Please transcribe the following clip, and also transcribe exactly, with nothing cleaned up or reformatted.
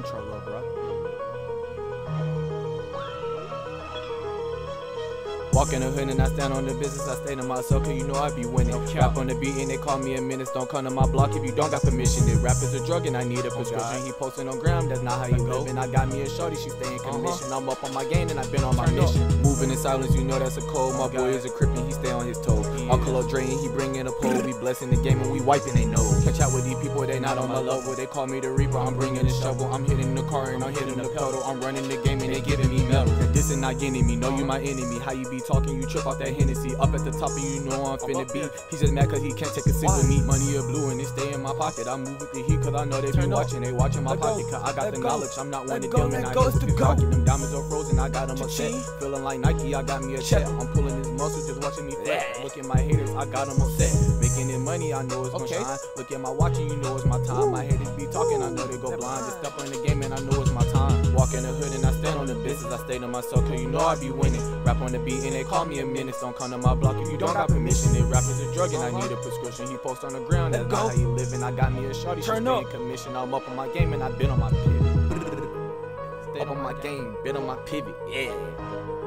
intro, little bro. Walk in the hood and I stand on the business, I stay to myself, cause you know I be winning. Rap on the beat and they call me a menace, don't come to my block if you don't got permission. That rap is a drug and I need a prescription. He posting on gram, that's not how you living. I got me a shorty, she stay in commission. I'm up on my game and I been on my mission. Moving in silence, you know that's a code. My boy is a crip and he stay on his toe. I'll call up Dre and he bring in a pole. We blessing the game and we wiping they nose. Catch out with these people, they not on my level. They call me the Reaper, I'm bringing the shovel. I'm hitting the car and I'm hitting the pedal. I'm running the game and they giving me metal. This is not getting me, know you my enemy. How you be talking, you trip off that Hennessy. Up at the top and you know I'm finna be. He just mad cause he can't take a sip with me. Money is blue and it stay in my pocket. I move with the heat cause I know they be watching. They watching my pocket cause I got the knowledge. I'm not one of them and I get with the cocky. Them diamonds are frozen, I got them upset. Feeling like Nike, I got me a check. I'm pulling his muscles, just watching me flex. Look at my haters, I got them upset. Making it money, I know it's gonna shine. Look at my watch and you know it's my time. My haters be talking, I know they go blind. Just step on the game and I know it's my time. Walk in the hood and I stand on the business. I stay to myself cause you know I be winning. Rap on the beat and they call me a menace. Don't come to my block if you don't got permission. That rap is a drug and I need a prescription. He post on the ground, that's not how you living. I got me a shorty, she stay in commission. I'm up on my game and I been on my pivot. Stayed on my game, been on my pivot, yeah.